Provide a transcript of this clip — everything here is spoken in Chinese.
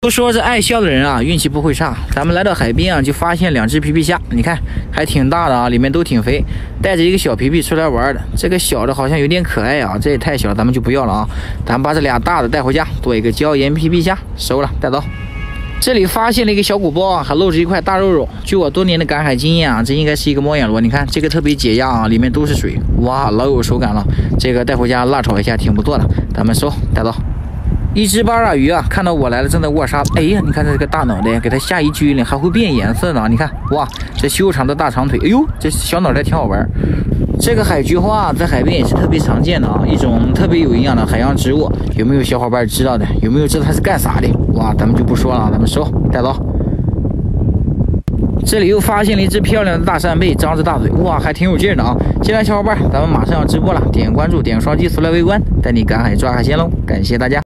都说这爱笑的人啊，运气不会差。咱们来到海边啊，就发现2只皮皮虾，你看还挺大的啊，里面都挺肥，带着一个小皮皮出来玩的。这个小的好像有点可爱啊，这也太小了，咱们就不要了啊。咱们把这俩大的带回家，做一个椒盐皮皮虾，收了，带走。这里发现了一个小鼓包啊，还露着一块大肉肉。据我多年的赶海经验啊，这应该是一个猫眼螺。你看这个特别解压啊，里面都是水，哇，老有手感了。这个带回家辣炒一下挺不错的，咱们收，带走。一只八爪鱼啊，看到我来了，正在握沙。哎呀，你看这个大脑袋，给它下一拘灵，还会变颜色呢。你看，哇，这修长的大长腿，哎呦，这小脑袋挺好玩。这个海菊花啊，在海边也是特别常见的啊，一种特别有营养的海洋植物。有没有小伙伴知道的？有没有知道它是干啥的？哇，咱们就不说了，咱们收，带走。这里又发现了一只漂亮的大扇贝，张着大嘴，哇，还挺有劲的啊！进来，小伙伴，咱们马上要直播了，点关注，点双击，速来围观，带你赶海抓海鲜喽！感谢大家。